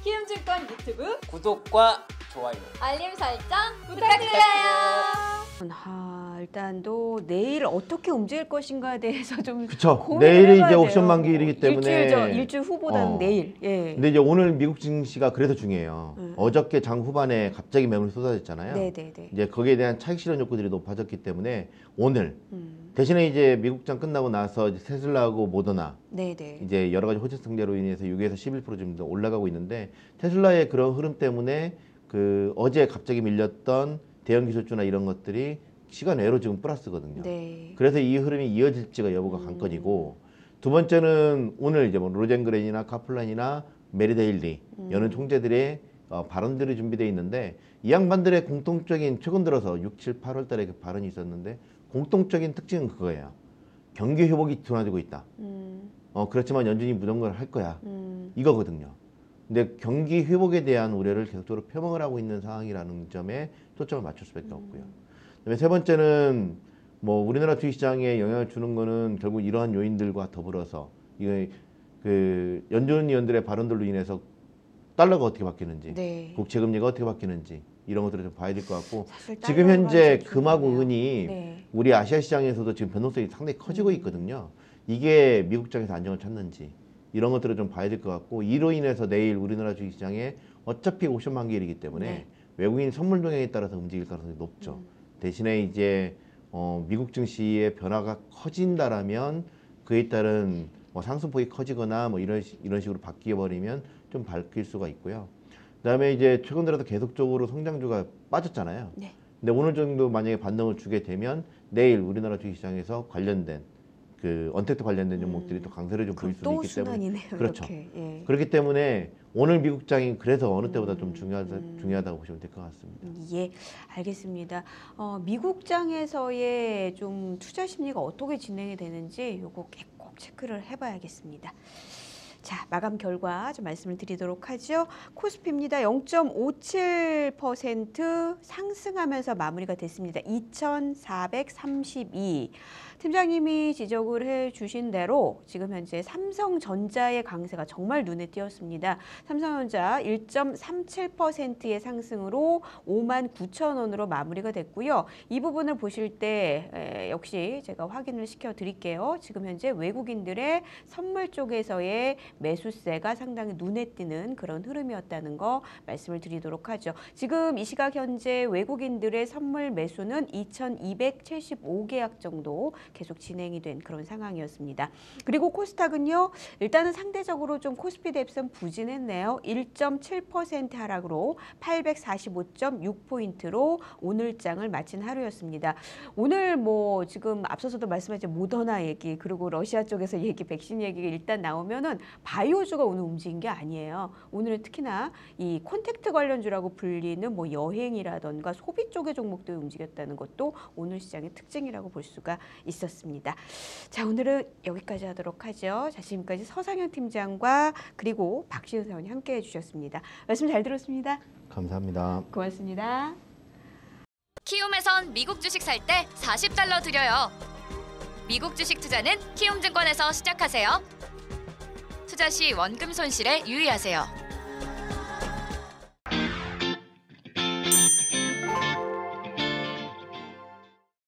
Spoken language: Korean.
키움증권 유튜브 구독과 좋아요, 알림 설정 부탁드려요. 일단 또 내일 어떻게 움직일 것인가에 대해서 좀 그쵸. 고민을 내일이 해봐야 이제 돼요. 옵션 만기일이기 때문에 일주일 후보다는 내일. 예. 근데 이제 오늘 미국 증시가 그래서 중요해요. 어저께 장 후반에 갑자기 매물이 쏟아졌잖아요. 네네네. 이제 거기에 대한 차익 실현 욕구들이 높아졌기 때문에 오늘 대신에 이제 미국장 끝나고 나서 이제 테슬라하고 모더나 네네. 이제 여러 가지 호재 성장로 인해서 6에서 11% 좀 더 올라가고 있는데 테슬라의 그런 흐름 때문에 그 어제 갑자기 밀렸던 대형 기술주나 이런 것들이 시간 외로 지금 플러스거든요. 네. 그래서 이 흐름이 이어질지가 여부가 관건이고, 두 번째는 오늘 이제 뭐 로젠그렌이나 카플란이나 메리데일리 여는 총재들의 발언들이 준비되어 있는데, 이 양반들의 공통적인 최근 들어서 6, 7, 8월 달에 그 발언이 있었는데 공통적인 특징은 그거예요. 경기 회복이 둔화되고 있다. 그렇지만 연준이 무조건 할 거야. 이거거든요. 근데 경기 회복에 대한 우려를 계속적으로 표명을 하고 있는 상황이라는 점에 초점을 맞출 수밖에 없고요. 그다음에 세 번째는 뭐 우리나라 주식시장에 영향을 주는 거는 결국 이러한 요인들과 더불어서 이거 그 연준 위원들의 발언들로 인해서 달러가 어떻게 바뀌는지, 네. 국채 금리가 어떻게 바뀌는지 이런 것들을 좀 봐야 될 것 같고, 사실 지금 현재 달러가 금하고 중요해요. 은이 네. 우리 아시아 시장에서도 지금 변동성이 상당히 커지고 있거든요. 이게 미국 장에서 안정을 찾는지 이런 것들을 좀 봐야 될 것 같고, 이로 인해서 내일 우리나라 주식시장에 어차피 옵션 만기일이기 때문에 네. 외국인 선물 동향에 따라서 움직일 가능성이 높죠. 대신에 이제 미국 증시의 변화가 커진다라면 그에 따른 뭐 상승폭이 커지거나 뭐 이런 식으로 바뀌어 버리면 좀 바뀔 수가 있고요. 그다음에 이제 최근 들어서 계속적으로 성장주가 빠졌잖아요. 네. 근데 오늘 정도 만약에 반등을 주게 되면 내일 우리나라 주식시장에서 관련된 그 언택트 관련된 종목들이 또 강세를 좀 보일 수도 또 있기 때문에 순환이네요. 그렇죠. 이렇게. 예. 그렇기 때문에 오늘 미국장이 그래서 어느 때보다 좀 중요하다고 보시면 될 것 같습니다. 예, 알겠습니다. 미국장에서의 좀 투자 심리가 어떻게 진행이 되는지 요거 꼭 체크를 해봐야겠습니다. 자, 마감 결과 좀 말씀을 드리도록 하죠. 코스피입니다. 0.57% 상승하면서 마무리가 됐습니다. 2,432. 팀장님이 지적을 해주신 대로 지금 현재 삼성전자의 강세가 정말 눈에 띄었습니다. 삼성전자 1.37%의 상승으로 59,000원으로 마무리가 됐고요. 이 부분을 보실 때 역시 제가 확인을 시켜드릴게요. 지금 현재 외국인들의 선물 쪽에서의 매수세가 상당히 눈에 띄는 그런 흐름이었다는 거 말씀을 드리도록 하죠. 지금 이 시각 현재 외국인들의 선물 매수는 2,275계약 정도 계속 진행이 된 그런 상황이었습니다. 그리고 코스닥은요, 일단은 상대적으로 좀 코스피 대비선 부진했네요. 1.7% 하락으로 845.6포인트로 오늘 장을 마친 하루였습니다. 오늘 뭐 지금 앞서서도 말씀하신 모더나 얘기, 그리고 러시아 쪽에서 얘기, 백신 얘기가 일단 나오면은 바이오주가 오늘 움직인 게 아니에요. 오늘은 특히나 이 콘택트 관련주라고 불리는 뭐 여행이라던가 소비 쪽의 종목들이 움직였다는 것도 오늘 시장의 특징이라고 볼 수가 있습니다. 자, 오늘은 여기까지 하도록 하죠. 자, 지금까지 서상현 팀장과 그리고 박시은 사원이 함께해 주셨습니다. 말씀 잘 들었습니다. 감사합니다. 고맙습니다. 키움에선 미국 주식 살 때 40달러 드려요. 미국 주식 투자는 키움증권에서 시작하세요. 투자 시 원금 손실에 유의하세요.